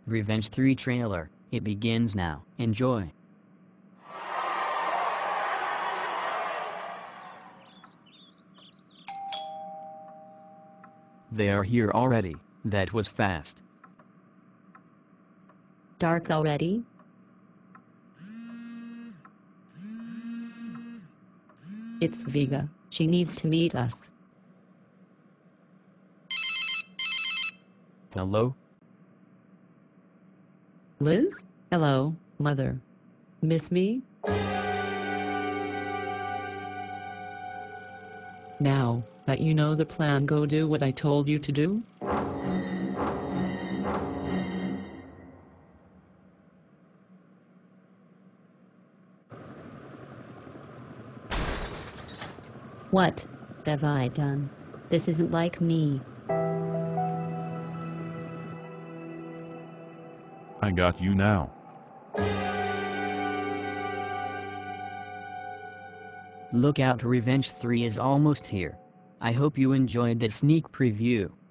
Revenge 3 trailer. It begins now. Enjoy. They are here already. That was fast. Dark already? It's Vega. She needs to meet us. Hello? Liz? Hello, Mother. Miss me? Now that you know the plan, go do what I told you to do. What have I done? This isn't like me. I got you now. Look out, Revenge 3 is almost here. I hope you enjoyed the sneak preview.